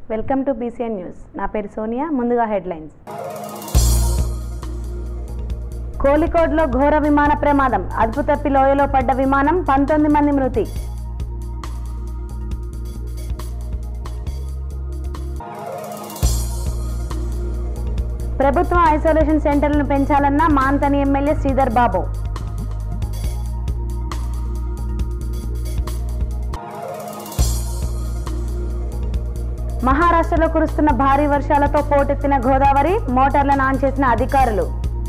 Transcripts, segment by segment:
Welcome to Bcn news. నా పేరు సోనియా. ముందుగా హెడ్లైన్స్. కోలికోడ్లో ఘోర విమాన ప్రమాదం. అదుపు తప్పి లోయలో పడ్డ విమానం, 19 మంది మృతి. ప్రభుత్వం ఐసోలేషన్ సెంటర్లను పెంచాలన్న మాంతని ఎమ్మెల్యే శ్రీధర్ బాబు. మహారాష్ట్రలో కురుస్తున్న భారీ వర్షాలతో పోటెత్తిన గోదావరి, మోటార్లను ఆన్ చేసిన అధికారులు.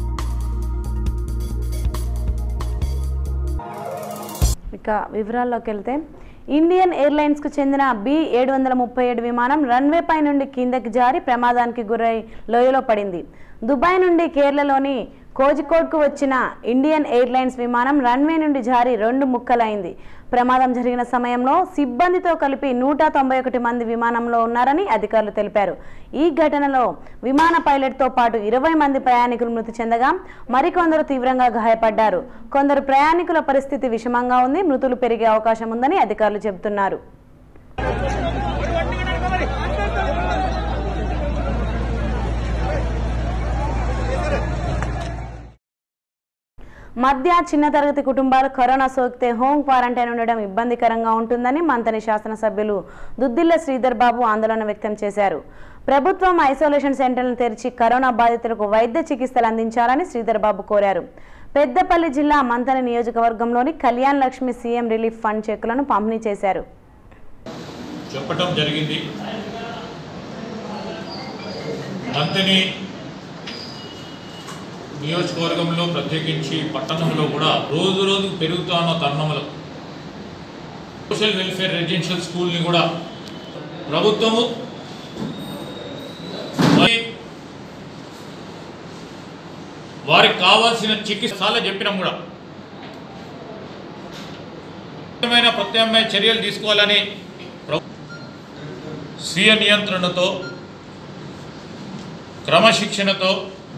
ఇక వివరాల్లోకి వెళ్తే, ఇండియన్ ఎయిర్లైన్స్కు చెందిన B737 విమానం రన్వే పై నుండి కిందకి జారి ప్రమాదానికి గురై లోయలో పడింది. దుబాయ్ నుండి కేరళలోని కోజికోడ్కు వచ్చిన ఇండియన్ ఎయిర్లైన్స్ విమానం రన్వే నుండి జారి 2 ముక్కలైంది. ప్రమాదం జరిగిన సమయంలో సిబ్బందితో కలిపి 191 మంది విమానంలో ఉన్నారని అధికారులు తెలిపారు. ఈ ఘటనలో విమాన పైలట్తో పాటు 20 మంది ప్రయాణికులు మృతి చెందగా మరికొందరు తీవ్రంగా గాయపడ్డారు. కొందరు ప్రయాణికుల పరిస్థితి విషమంగా ఉంది. మృతులు పెరిగే అవకాశం ఉందని అధికారులు చెబుతున్నారు. మధ్య చిన్న తరగతి కుటుంబాలు కరోనా సోకితే హోమ్ క్వారంటైన్ ఉండడం ఇబ్బందికరంగా ఉంటుందని మంతని శాసనసభ్యులు దుద్దిళ్ల శ్రీధర్ బాబు ఆందోళన వ్యక్తం చేశారు. ప్రభుత్వం ఐసోలేషన్ సెంటర్లను తెరిచి కరోనా బాధితులకు వైద్య చికిత్సలు అందించాలని శ్రీధర్ బాబు కోరారు. పెద్దపల్లి జిల్లా మంతని నియోజకవర్గంలోని Kalyan Lakshmi CM relief fund చెక్కులను పంపిణీ చేశారు. చెప్పడం జరిగింది. మంతని నియోజకవర్గంలో ప్రత్యేకించి పట్టణంలో కూడా రోజు రోజుకు పెరుగుతున్న తరుణంలో సోషల్ వెల్ఫేర్ రెసిడెన్షియల్ స్కూల్ని కూడా ప్రభుత్వము వారికి కావాల్సిన చికిత్స చెప్పినాం కూడా ప్రత్యామ్నాయ చర్యలు తీసుకోవాలని స్వీయ నియంత్రణతో క్రమశిక్షణతో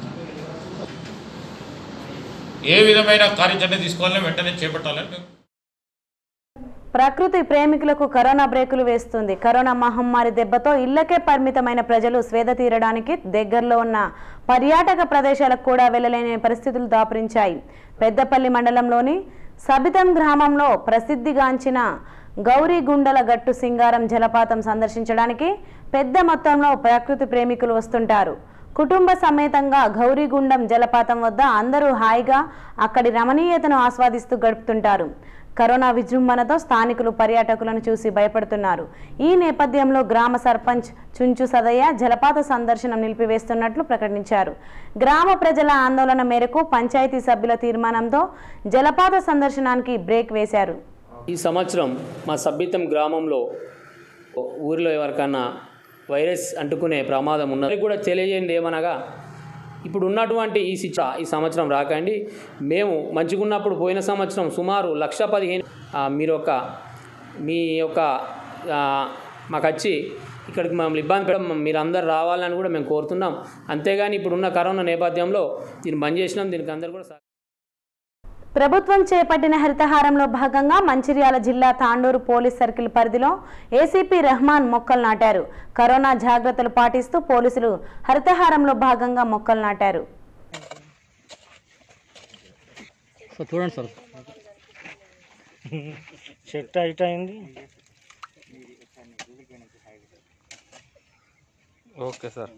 ఏ విధమైన కార్యాచరణ తీసుకోవాలని వెంటనే చేపట్టాలని. ప్రకృతి ప్రేమికులకు కరోనా బ్రేకులు వేస్తుంది. కరోనా మహమ్మారి దెబ్బతో ఇళ్లకే పరిమితమైన ప్రజలు స్వేద తీరడానికి దగ్గరలో ఉన్న పర్యాటక ప్రదేశాలకు కూడా వెళ్లలేని పరిస్థితులు దాపురించాయి. పెద్దపల్లి మండలంలోని సబితం గ్రామంలో ప్రసిద్ధిగాంచిన గౌరీగుండల గట్టు సింగారం జలపాతం సందర్శించడానికి పెద్ద మొత్తంలో ప్రకృతి ప్రేమికులు వస్తుంటారు. కుటుంబ సమేతంగా గౌరీగుండం జలపాతం వద్ద అందరూ హాయిగా అక్కడి రమణీయతను ఆస్వాదిస్తూ గడుపుతుంటారు. కరోనా విజృంభణతో స్థానికులు పర్యాటకులను చూసి భయపడుతున్నారు. ఈ నేపథ్యంలో గ్రామ సర్పంచ్ చుంచు సదయ్య జలపాత సందర్శనం నిలిపివేస్తున్నట్లు ప్రకటించారు. గ్రామ ప్రజల ఆందోళన మేరకు పంచాయతీ సభ్యుల తీర్మానంతో జలపాత సందర్శనానికి బ్రేక్ వేశారు. ఈ సంవత్సరం మా సబ్బితం గ్రామంలో ఊరిలో ఎవరికన్నా వైరస్ అంటుకునే ప్రమాదం ఉన్నది కూడా తెలియజేయండి. ఏమనగా ఇప్పుడు ఉన్నటువంటి ఈ సంవత్సరం రాకండి. మేము మంచిగున్నప్పుడు పోయిన సంవత్సరం సుమారు 1,15,000 మీ యొక్క మాకు వచ్చి ఇక్కడికి మమ్మల్ని ఇబ్బంది పెట్టడం మీరు అందరు రావాలని కూడా మేము కోరుతున్నాం. అంతేగాని ఇప్పుడున్న కరోనా నేపథ్యంలో దీన్ని బంద్ చేసినాం. దీనికి అందరు కూడా ప్రభుత్వం చేపట్టిన హరితహారంలో భాగంగా మంచిర్యాల జిల్లా తాండూరు పోలీస్ సర్కిల్ పరిధిలో ఏసీపీ రెహమాన్ మొక్కలు నాటారు. కరోనా జాగ్రత్తలు పాటిస్తూ పోలీసులు హరితహారంలో భాగంగా మొక్కలు నాటారు. చూడండి సార్, చెట్టు హైట్ అయింది. Okay sir.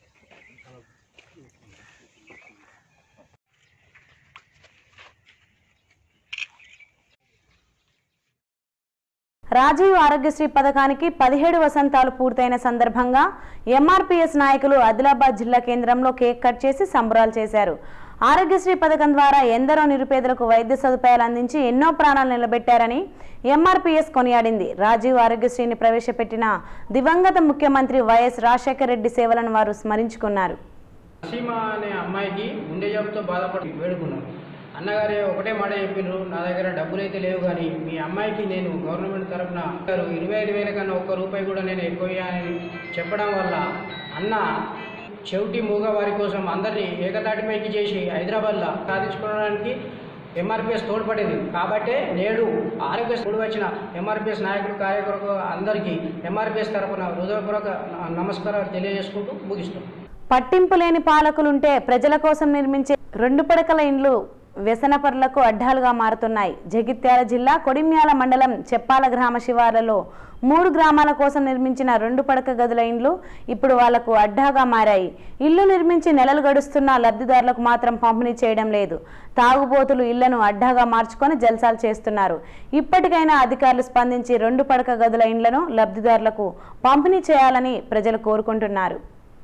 రాజీవ్ ఆరోగ్యశ్రీ పథకానికి 17 వసంతాలు పూర్తయిన సందర్భంగా ఎంఆర్పీఎస్ నాయకులు ఆదిలాబాద్ జిల్లా కేంద్రంలో కేక్ కట్ చేసి సంబరాలు చేశారు. ఆరోగ్యశ్రీ పథకం ద్వారా ఎందరో నిరుపేదలకు వైద్య సదుపాయాలు అందించి ఎన్నో ప్రాణాలు నిలబెట్టారని ఎంఆర్పీఎస్ కొనియాడింది. రాజీవ్ ఆరోగ్యశ్రీని ప్రవేశపెట్టిన దివంగత ముఖ్యమంత్రి వైఎస్ రాజశేఖర రెడ్డి సేవలను వారు స్మరించుకున్నారు. అనే అమ్మాయికి గుండె జబ్బుతో బాధపడి వేడుకున్నాను. అన్నగారు ఒకటే మాట చెప్పినారు, నా దగ్గర డబ్బులు అయితే లేవు, కానీ మీ అమ్మాయికి నేను గవర్నమెంట్ తరఫున 25,000 కన్నా ₹1 కూడా నేను ఎక్కువ అని చెప్పడం వల్ల అన్న చెవిటి మూగ వారి కోసం అందరినీ ఏకతాటిపైకి చేసి హైదరాబాద్లో సాధించుకోవడానికి ఎంఆర్పిఎస్ తోడ్పడింది. కాబట్టే నేడు ఆరోగ్యశ్రీ కూడి వచ్చిన ఎంఆర్పిఎస్ నాయకులు కార్యకర్తలు అందరికీ ఎంఆర్పిఎస్ తరఫున హృదయపూర్వక నమస్కారాలు తెలియజేసుకుంటూ ముగిస్తున్నాం. పట్టింపు లేని పాలకులుంటే ప్రజల కోసం నిర్మించే 2 పడకల ఇండ్లు వ్యసనపరులకు అడ్డాలుగా మారుతున్నాయి. జగిత్యాల జిల్లా కొడిమ్యాల మండలం చెప్పాల గ్రామ శివార్లలో 3 గ్రామాల కోసం నిర్మించిన 2 పడక గదుల ఇండ్లు ఇప్పుడు వాళ్లకు అడ్డాగా మారాయి. ఇల్లు నిర్మించి నెలలు గడుస్తున్నా లబ్ధిదారులకు మాత్రం పంపిణీ చేయడం లేదు. తాగుబోతులు ఇళ్లను అడ్డాగా మార్చుకొని జల్సాలు చేస్తున్నారు. ఇప్పటికైనా అధికారులు స్పందించి 2 పడక గదుల ఇండ్లను లబ్ధిదారులకు పంపిణీ చేయాలని ప్రజలు కోరుకుంటున్నారు.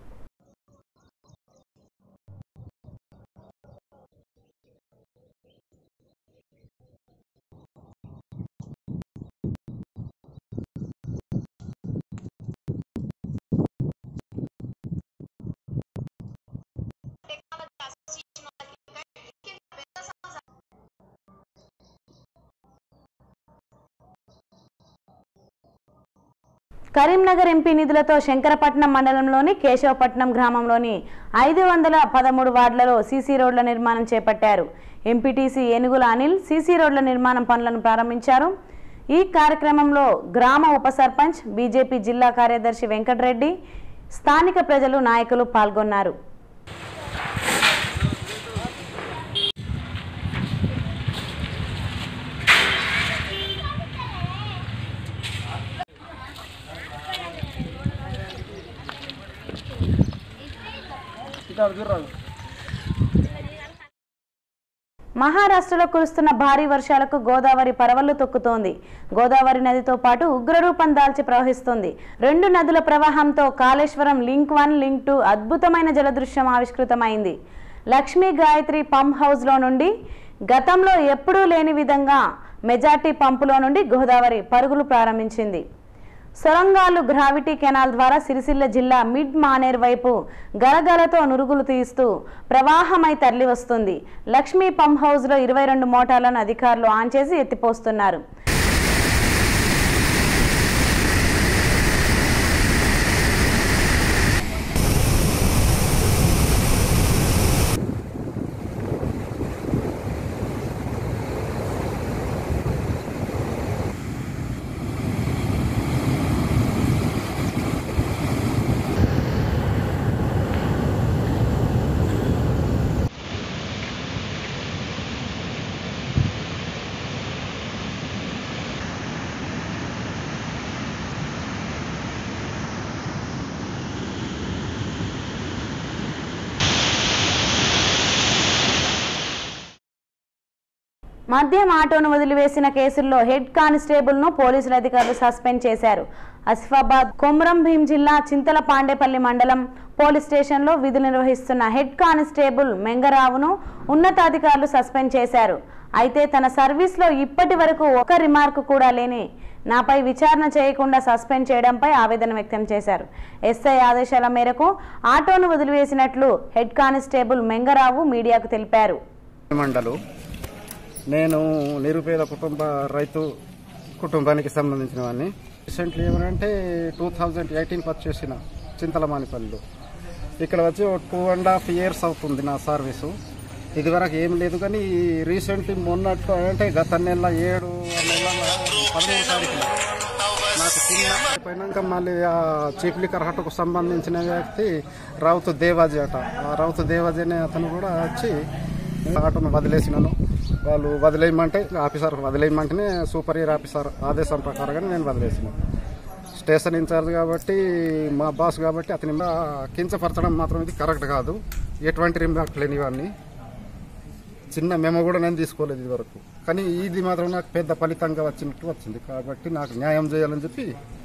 కరీంనగర్ ఎంపీ నిధులతో శంకరపట్నం మండలంలోని కేశవపట్నం గ్రామంలోని 513 వార్డులలో సీసీ రోడ్ల నిర్మాణం చేపట్టారు. ఎంపీటీసీ ఏనుగుల అనిల్ సీసీ రోడ్ల నిర్మాణం పనులను ప్రారంభించారు. ఈ కార్యక్రమంలో గ్రామ ఉప సర్పంచ్, బీజేపీ జిల్లా కార్యదర్శి వెంకటరెడ్డి, స్థానిక ప్రజలు, నాయకులు పాల్గొన్నారు. మహారాష్ట్రలో కురుస్తున్న భారీ వర్షాలకు గోదావరి పరవళ్లు తొక్కుతోంది. గోదావరి నదితో పాటు ఉగ్రరూపం దాల్చి ప్రవహిస్తుంది. 2 నదుల ప్రవాహంతో కాళేశ్వరం లింక్ 1, లింక్ 2 అద్భుతమైన జలదృశ్యం ఆవిష్కృతమైంది. లక్ష్మీ గాయత్రి పంప్ హౌస్లో నుండి గతంలో ఎప్పుడూ లేని విధంగా మెజార్టీ పంపులో నుండి గోదావరి పరుగులు ప్రారంభించింది. సొరంగాలు గ్రావిటీ కెనాల్ ద్వారా సిరిసిల్ల జిల్లా మిడ్ మానేర్ వైపు గలగలతో నురుగులు తీస్తూ ప్రవాహమై తరలి వస్తుంది. లక్ష్మీ పంప్ హౌస్లో 22 మోటార్లను అధికారులు ఆన్ చేసి ఎత్తిపోస్తున్నారు. మద్యం ఆటోను వదిలివేసిన కేసుల్లో హెడ్ కానిస్టేబుల్ను పోలీసుల అధికారులు సస్పెండ్ చేశారు. ఆసిఫాబాద్ కొమరం భీం జిల్లా చింతలపాండేపల్లి మండలం పోలీస్ స్టేషన్లో విధులు నిర్వహిస్తున్న హెడ్ కానిస్టేబుల్ మెంగరావును ఉన్నతాధికారులు సస్పెండ్ చేశారు. అయితే తన సర్వీస్లో ఇప్పటి వరకు ఒక రిమార్కు కూడా లేని నాపై విచారణ చేయకుండా సస్పెండ్ చేయడంపై ఆవేదన వ్యక్తం చేశారు. ఎస్ఐ ఆదేశాల మేరకు ఆటోను వదిలివేసినట్లు హెడ్ కానిస్టేబుల్ మెంగరావు మీడియాకు తెలిపారు. నేను నిరుపేద రైతు కుటుంబానికి సంబంధించిన వాడిని. రీసెంట్లీ ఏమంటే 2018 పర్చేస్ చేసిన చింతలమానిపల్లిలో. ఇక్కడ వచ్చి 2.5 years అవుతుంది నా సర్వీసు. ఇదివరకు ఏం లేదు, కానీ రీసెంట్లీ మొన్నట్టు అంటే గత నెల 7 నెలల 13వ తారీఖున నాకు చిన్న అయిపోయినాక మళ్ళీ ఆ చీఫ్ లిక్కర్ హట్టుకు సంబంధించిన వ్యక్తి రౌతు దేవాజీ అట. ఆ రౌతు దేవాజీ అనే అతను కూడా వచ్చి ఆటోను వదిలేసినాను. వాళ్ళు వదిలేయమంటే ఆఫీసర్ వదిలేయమంటేనే సూపరియర్ ఆఫీసర్ ఆదేశం ప్రకారంగా నేను వదిలేసినాను. స్టేషన్ ఇన్ఛార్జ్ కాబట్టి మా బాస్ కాబట్టి అతని కించపరచడం మాత్రం ఇది కరెక్ట్ కాదు. ఎటువంటి రిమార్క్ లేనివన్నీ చిన్న మెమో కూడా నేను తీసుకోలేదు ఇది వరకు. కానీ ఇది మాత్రం నాకు పెద్ద ఫలితంగా వచ్చింది కాబట్టి నాకు న్యాయం చేయాలని చెప్పి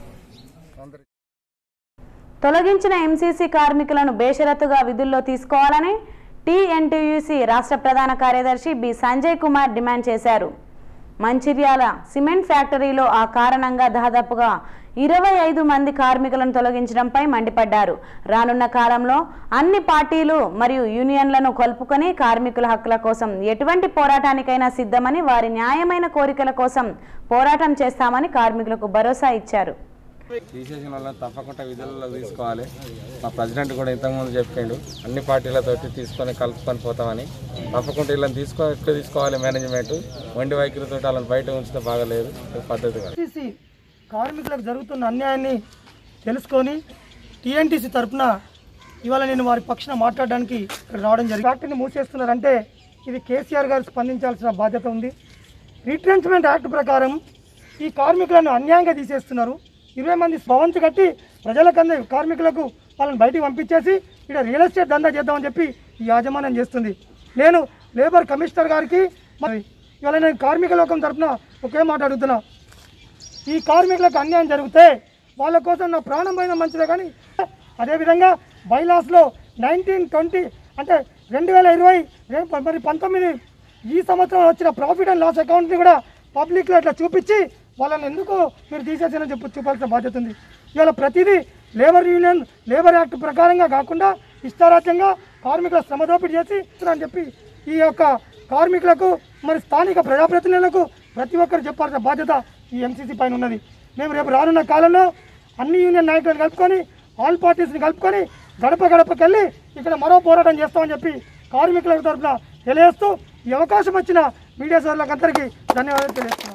తొలగించిన ఎంసీసీ కార్మికులను బేషరతుగా విధుల్లో తీసుకోవాలని టీఎన్టీయూసీ రాష్ట్ర ప్రధాన కార్యదర్శి బి సంజయ్ కుమార్ డిమాండ్ చేశారు. మంచిర్యాల సిమెంట్ ఫ్యాక్టరీలో ఆ కారణంగా దాదాపుగా 25 మంది కార్మికులను తొలగించడంపై మండిపడ్డారు. రానున్న కాలంలో అన్ని పార్టీలు మరియు యూనియన్లను కలుపుకొని కార్మికుల హక్కుల కోసం ఎటువంటి పోరాటానికైనా సిద్ధమని, వారి న్యాయమైన కోరికల కోసం పోరాటం చేస్తామని కార్మికులకు భరోసా ఇచ్చారు. తీసేసిన వాళ్ళని తప్పకుండా విధులలో తీసుకోవాలి. మా ప్రెసిడెంట్ కూడా ఇంతకుముందు చెప్పిండు అన్ని పార్టీలతో తీసుకొని కలుపుకొని పోతామని. తప్పకుండా వీళ్ళని ఎట్లా తీసుకోవాలి మేనేజ్మెంట్. మొండి వైఖరితో వాళ్ళని బయట ఉంచితే బాగలేదు పద్ధతిగా. కార్మికులకు జరుగుతున్న అన్యాయాన్ని తెలుసుకొని టీఎన్టీసీ తరఫున ఇవాళ నేను వారి పక్షాన మాట్లాడడానికి ఇక్కడ రావడం జరిగింది. ఫ్యాక్టరీని మూసేస్తున్నారంటే ఇది కేసీఆర్ గారు స్పందించాల్సిన బాధ్యత ఉంది. రీట్రెంచ్మెంట్ యాక్ట్ ప్రకారం ఈ కార్మికులను అన్యాయంగా తీసేస్తున్నారు. 20 మంది భవంతి కట్టి ప్రజలకందరూ కార్మికులకు వాళ్ళని బయటికి పంపించేసి ఇక్కడ రియల్ ఎస్టేట్ దందా చేద్దామని చెప్పి ఈ యాజమాన్యం చేస్తుంది. నేను లేబర్ కమిషనర్ గారికి ఇవాళ నేను కార్మిక లోకం తరఫున ఒకే మాట అడుగుతున్నా. ఈ కార్మికులకు అన్యాయం జరిగితే వాళ్ళ కోసం నా ప్రాణం పైన మంచిదే. కానీ అదేవిధంగా బైలాస్లో 1920 అంటే 2020 మరి 19 ఈ సంవత్సరం వచ్చిన ప్రాఫిట్ అండ్ లాస్ అకౌంట్ని కూడా పబ్లిక్లో ఇట్లా చూపించి వాళ్ళని ఎందుకు మీరు తీసేసారని చూపాల్సిన బాధ్యత ఉంది. ఇవాళ ప్రతిదీ లేబర్ యాక్ట్ ప్రకారంగా కాకుండా ఇష్టారాజ్యంగా కార్మికుల శ్రమ దోపిడీ చేసి అని చెప్పి ఈ యొక్క కార్మికులకు మరి స్థానిక ప్రజాప్రతినిధులకు ప్రతి ఒక్కరు చెప్పాల్సిన బాధ్యత ఈ ఎంసీసీ పైన ఉన్నది. మేము రేపు రానున్న కాలంలో అన్ని యూనియన్ నాయకులను కలుపుకొని ఆల్ పార్టీస్ని కలుపుకొని గడప గడపకెళ్ళి ఇక్కడ మరో పోరాటం చేస్తామని చెప్పి కార్మికుల తరఫున తెలియజేస్తూ ఈ అవకాశం వచ్చిన మీడియా సోదరులందరికీ ధన్యవాదాలు తెలియజేస్తున్నాను.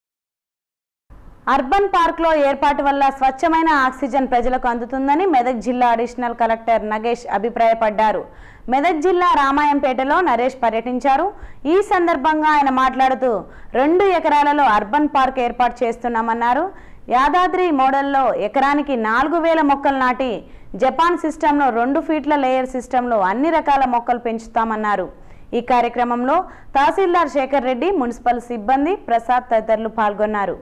అర్బన్ పార్క్లో ఏర్పాటు వల్ల స్వచ్ఛమైన ఆక్సిజన్ ప్రజలకు అందుతుందని మెదక్ జిల్లా అడిషనల్ కలెక్టర్ నగేష్ అభిప్రాయపడ్డారు. మెదక్ జిల్లా రామాయంపేటలో నరేష్ పర్యటించారు. ఈ సందర్భంగా ఆయన మాట్లాడుతూ 2 ఎకరాలలో అర్బన్ పార్క్ ఏర్పాటు చేస్తున్నామన్నారు. యాదాద్రి మోడల్లో ఎకరానికి 4000 మొక్కలు నాటి జపాన్ సిస్టంలో 2 ఫీట్ల లేయర్ సిస్టంలో అన్ని రకాల మొక్కలు పెంచుతామన్నారు. ఈ కార్యక్రమంలో తహసీల్దార్ శేఖర్ రెడ్డి, మున్సిపల్ సిబ్బంది, ప్రసాద్ తదితరులు పాల్గొన్నారు.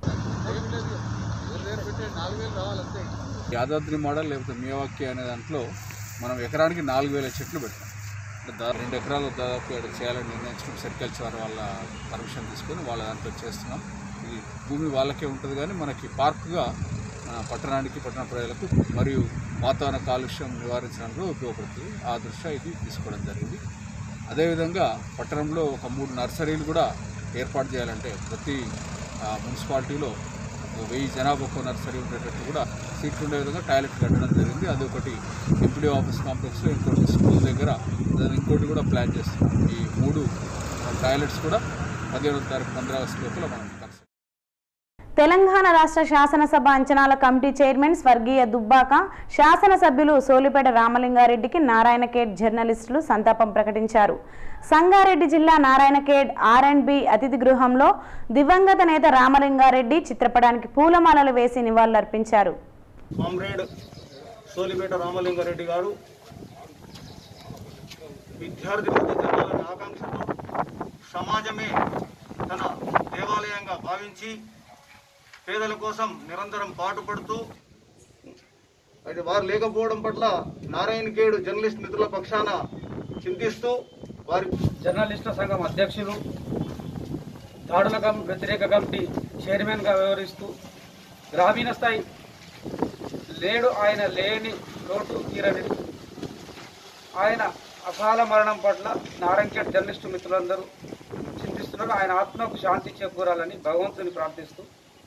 యాదాద్రి మోడల్ లేకపోతే మియావాకి అనే దాంట్లో మనం ఎకరానికి 4000 చెట్లు పెట్టాం. 2 ఎకరాలు దాదాపు చేయాలని నిర్ణయించుకుని సెరికల్చర్ వాళ్ళ పర్మిషన్ తీసుకొని వాళ్ళ దాంట్లో చేస్తున్నాం. ఈ భూమి వాళ్ళకే ఉంటుంది కానీ మనకి పార్కుగా పట్టణానికి పట్టణ ప్రజలకు మరియు వాతావరణ కాలుష్యం నివారించడానికి ఉపయోగపడుతుంది. ఆ దృష్ట్యా ఇది తీసుకోవడం జరిగింది. అదేవిధంగా పట్టణంలో ఒక 3 నర్సరీలు కూడా ఏర్పాటు చేయాలంటే ప్రతి మున్సిపాలిటీలో 1000 జనాభా ఒక్కో నర్సరీ ఉండేటట్టు కూడా సీట్లు ఉండే విధంగా టాయిలెట్ కట్టడం జరిగింది. అదొకటి ఎంపీడీ ఆఫీస్ కాంప్లెక్స్లో, ఇంకోటి స్కూల్ దగ్గర, ఇంకోటి కూడా ప్లాన్ చేస్తున్నాం. ఈ 3 టాయిలెట్స్ కూడా 15వ తారీఖు 15 ఆగస్టు లోపల మనం తెలంగాణ రాష్ట్ర శాసనసభ అంచనాల కమిటీ చైర్మన్ స్వర్గీయ దుబ్బాక, శాసనసభ్యులు సోలిపేట రామలింగారెడ్డికి నారాయణఖేడ్ జర్నలిస్టులు సంతాపం ప్రకటించారు. సంగారెడ్డి జిల్లా నారాయణఖేడ్ R&B అతిథి గృహంలో దివంగత నేత రామలింగారెడ్డి చిత్రపటానికి పూలమాలలు వేసి నివాళులర్పించారు. కామ్రేడ్ సోలిపేట రామలింగారెడ్డి గారు విద్యార్థి జనాల ఆకాంక్షతో సమాజమే తన దేవాలయంగా భావించి పేదల కోసం నిరంతరం పాటుపడుతూ అయితే వారు లేకపోవడం పట్ల నారాయణఖేడ్ జర్నలిస్ట్ మిత్రుల పక్షాన చింతిస్తూ వారి జర్నలిస్టుల సంఘం అధ్యక్షులు, దాడుల వ్యతిరేక కమిటీ చైర్మన్గా వ్యవహరిస్తూ గ్రామీణ స్థాయి లేడు ఆయన లేని లోటు తీరని ఆయన అకాల మరణం పట్ల నారాయణఖేడ్ జర్నలిస్టు మిత్రులందరూ చింతిస్తున్నారు. ఆయన ఆత్మకు శాంతి చేకూరాలని భగవంతుని ప్రార్థిస్తూ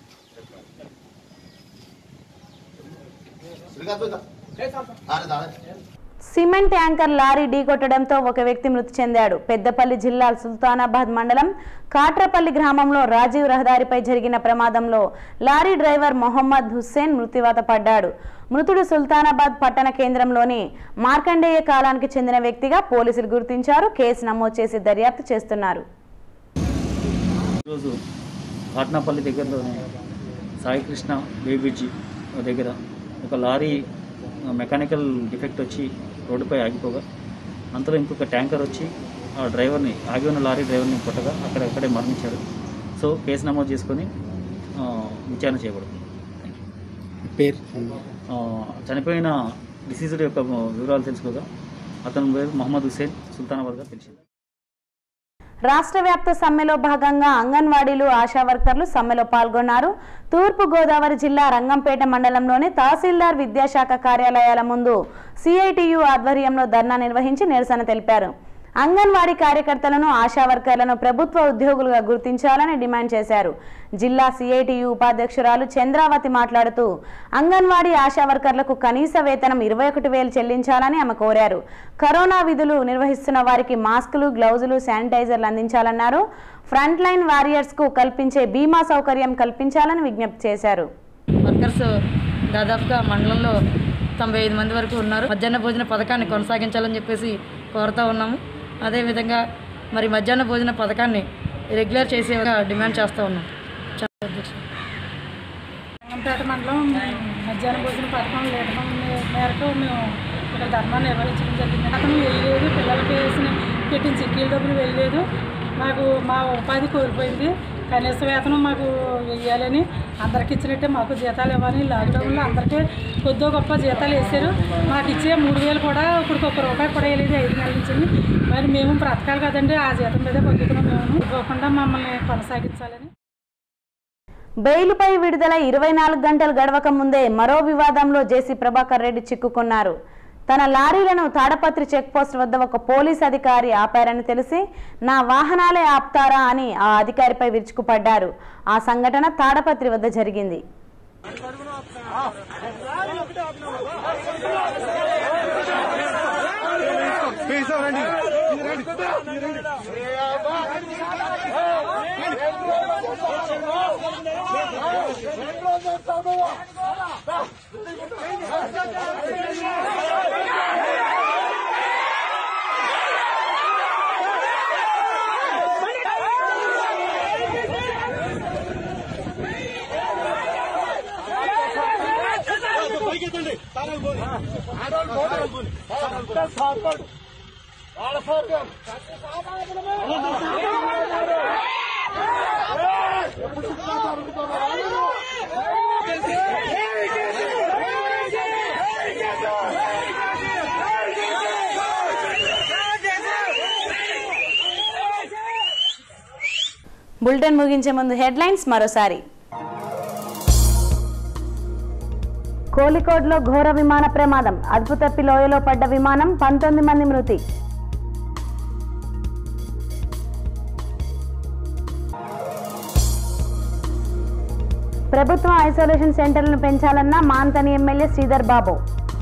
సిమెంట్ ట్యాంకర్ లారీ ఢీకొట్టడంతో ఒక వ్యక్తి మృతి చెందాడు. పెద్దపల్లి జిల్లా సుల్తానాబాద్ మండలం కాట్రపల్లి గ్రామంలో రాజీవ్ రహదారిపై జరిగిన ప్రమాదంలో లారీ డ్రైవర్ మొహమ్మద్ హుస్సేన్ మృత్యువాత పడ్డాడు. మృతుడు సుల్తానాబాద్ పట్టణ కేంద్రంలోని మార్కండేయ కాలానికి చెందిన వ్యక్తిగా పోలీసులు గుర్తించారు. కేసు నమోదు చేసి దర్యాప్తు చేస్తున్నారు. ఈరోజు కాట్నాపల్లి దగ్గరలోనే సాయికృష్ణ బేబిజీ దగ్గర ఒక లారీ మెకానికల్ డిఫెక్ట్ వచ్చి రోడ్డుపై ఆగిపోగా అంతలో ఇంకొక ట్యాంకర్ వచ్చి ఆ డ్రైవర్ని, ఆగి ఉన్న లారీ డ్రైవర్ని కొట్టగా అక్కడే మరణించాడు. సో కేసు నమోదు చేసుకొని విచారణ చేయబడుతుంది. పేరు చనిపోయిన డిసీజ్డ్ యొక్క వివరాలు తెలుసుకోగా అతని పేరు మొహమ్మద్ హుస్సేన్, సుల్తానాబాద్గా తెలిసింది. రాష్ట్ర వ్యాప్త సమ్మెలో భాగంగా అంగన్వాడీలు, ఆశా వర్కర్లు సమ్మెలో పాల్గొన్నారు. తూర్పు గోదావరి జిల్లా రంగంపేట మండలంలోని తహసీల్దార్ విద్యాశాఖ కార్యాలయాల ముందు CITU ఆధ్వర్యంలో ధర్నా నిర్వహించి నిరసన తెలిపారు. అంగన్వాడీ కార్యకర్తలను ఆశా వర్కర్లను ప్రభుత్వ ఉద్యోగులుగా గుర్తించాలని డిమాండ్ చేశారు. జిల్లా సిఐటియు ఉపాధ్యక్షురాలు చంద్రావతి మాట్లాడుతూ అంగన్వాడీ ఆశా వర్కర్లకు కనీస వేతనం 21,000 చెల్లించాలని ఆమె కోరారు. కరోనా విధులు నిర్వహిస్తున్న వారికి మాస్కులు, గ్లౌజులు, శానిటైజర్లు అందించాలన్నారు. ఫ్రంట్ లైన్ వారియర్స్ కు కల్పించే బీమా సౌకర్యం కల్పించాలని విజ్ఞప్తి చేశారు. వర్కర్స్ దాదాపుగా మండలంలో 95 మంది వరకు ఉన్నారు. మధ్యాహ్న భోజన పథకాన్ని కొనసాగించాలని చెప్పేసి కోరుతూ ఉన్నాము. అదేవిధంగా మరి మధ్యాహ్న భోజన పథకాన్ని రెగ్యులర్ చేసేలా డిమాండ్ చేస్తూ ఉన్నాం. పేట మండలం మధ్యాహ్న భోజన పథకం లేఖనం మేరకు మేము ఇక్కడ ధర్మాన్ని నిర్వహించడం జరిగింది. అతను వెళ్ళలేదు, పిల్లలకి పెట్టిన చిక్కీల డబ్బులు వెళ్ళలేదు. మాకు మా ఉపాధి కోల్పోయింది. కనీస వేతనం మాకు వెయ్యాలని అందరికి ఇచ్చినట్టే మాకు జీతాలు ఇవ్వాలి. లాక్డౌన్లో అందరికీ కొద్దో గొప్ప జీతాలు వేసారు. మాకు ఇచ్చే 3,000 కూడా ఇప్పుడు ₹1 కూడా వేయలేదు 5 నెలల నుంచి. మరి మేము బ్రతకాలి కదండి, ఆ జీతం మీదే బతుకుతున్నాం. మేము ఇవ్వకుండా మమ్మల్ని కొనసాగించాలని. బెయిలుపై విడుదల 24 గంటలు గడవక ముందే మరో వివాదంలో జేసీ ప్రభాకర్ రెడ్డి చిక్కుకున్నారు. తన లారీలను తాడపత్రి చెక్పోస్ట్ వద్ద ఒక పోలీస్ అధికారి ఆపారని తెలిసి నా వాహనాలే ఆపుతారా అని ఆ అధికారిపై విరుచుకుపడ్డారు. ఆ సంఘటన తాడపత్రి వద్ద జరిగింది. బులెటిన్ ముగించే ముందు హెడ్లైన్స్ మరోసారి. కోలికోడ్లో ఘోర విమాన ప్రమాదం. అదుపు తప్పి లోయలో పడ్డ విమానం, 19 మంది మృతి. ప్రభుత్వ ఐసోలేషన్ సెంటర్లను పెంచాలన్న మాంతని ఎమ్మెల్యే శ్రీధర్ బాబు.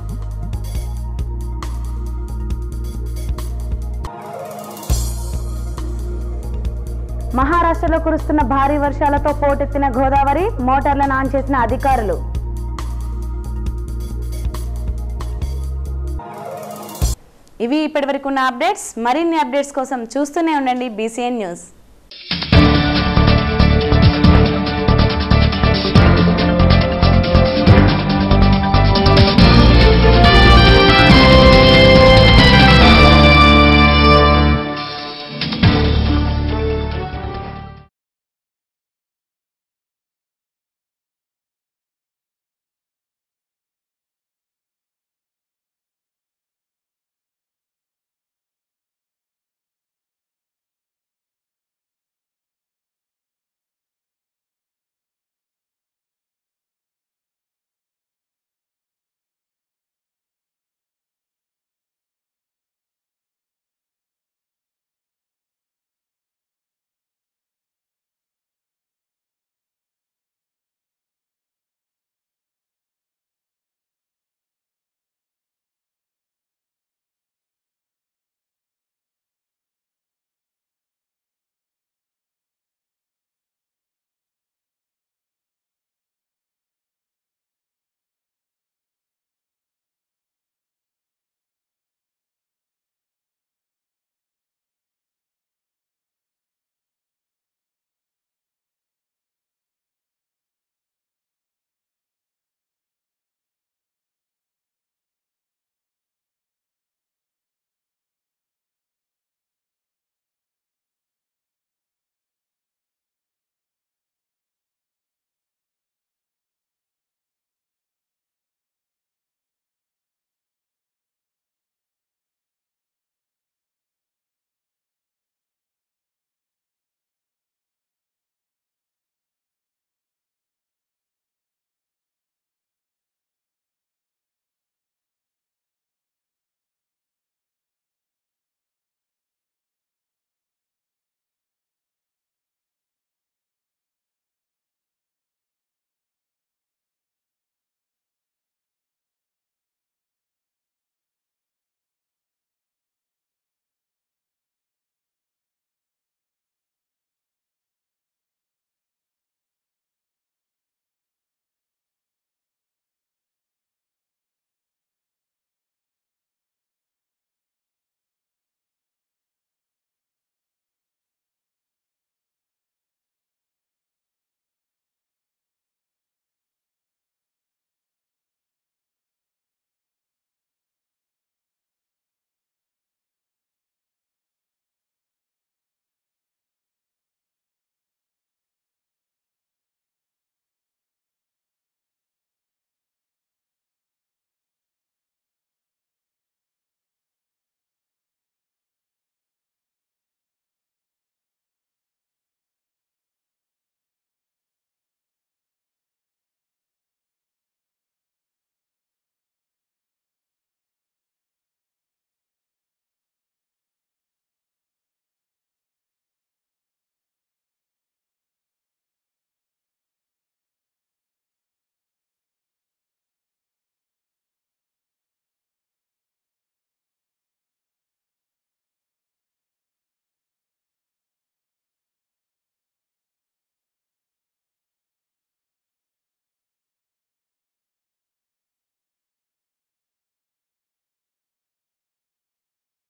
మహారాష్ట్రలో కురుస్తున్న భారీ వర్షాలతో పోటెత్తిన గోదావరి, మోటార్లను ఆన్ చేసిన అధికారులు. ఇవి ఇప్పటివరకున్న అప్డేట్స్. మరిన్ని అప్డేట్స్ కోసం చూస్తూనే ఉండండి BCN న్యూస్.